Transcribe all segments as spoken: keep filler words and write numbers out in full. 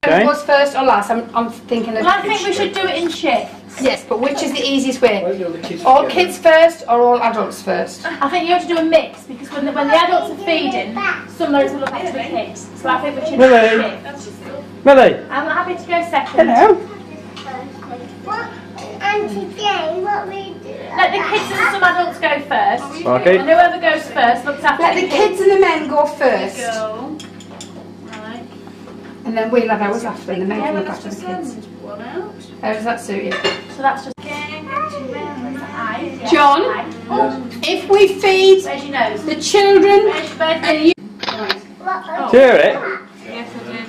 Okay. Was first or last? I'm, I'm thinking of... Well, I think we should do it in shifts. Yes, but which is the easiest way? All kids first or all adults first? I think you have to do a mix because when the, when the adults are feeding, some loads will look after the kids. So I think we should do Millie. a shift. Millie. I'm happy to go second. Hello. What? And today, what we do? Let the kids and some adults go first. Okay. And whoever goes first looks after Let the the kids and the men go first. Go. Right. And then we'll have ours after and the men Yeah, can well, look let's after the just kids. send one out. How does that suit you? So that's just... Aye. Yeah. John, Aye. if we feed Where's your nose? the children Where's your birthday? and you... Oh. Do you hear it? Yes, I did.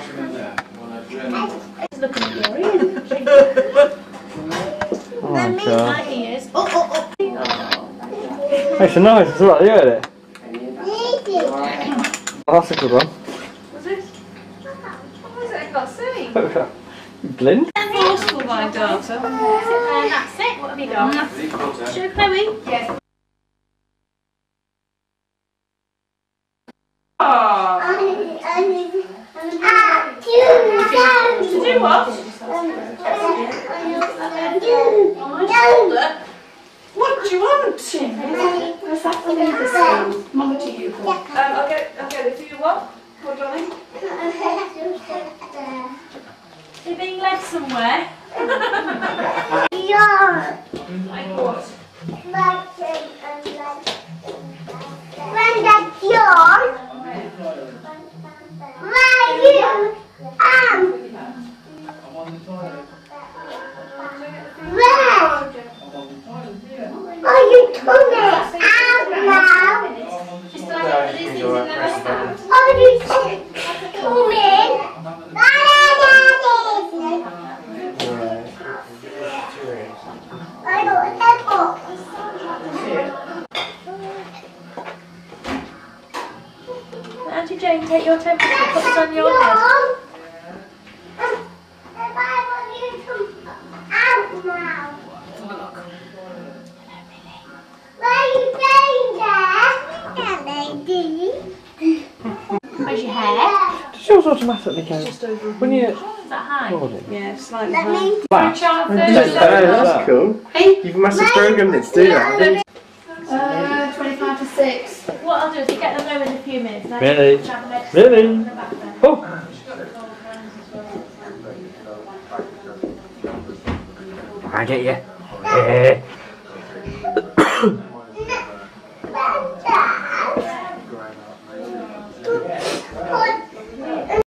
Oh my god. My ears. Oh, oh, oh. It's a nice, it's alright, you heard it? Oh, that's a good one. Was it? What was it? I can't see. Blind? Forceful, my daughter. And that's it. What have you got? Show Chloe. Yes. To do what? What do you want? Where's that for me this time? Mama to you. Um, I'll get, I'll get it for you. What? What, darling? You're being led somewhere. Yeah. Like what? When that's yours, where you am. Where are you coming out now? Are you coming? I don't ever. Auntie Jane, take your temperature. Put this on your head. If I want you to out now. Where are you going there? Lady. Where's your hair? Does yours automatically go? When you... Is that high? Yeah, slightly. Let me. Flash. Child Oh, first. that's cool. Hey, You've massive programmed it to do that. uh, twenty-five to six. What I'll do is you get them there in a few minutes. Now Really? you can have them next Really? in the back there. Oh! I get you. Yeah.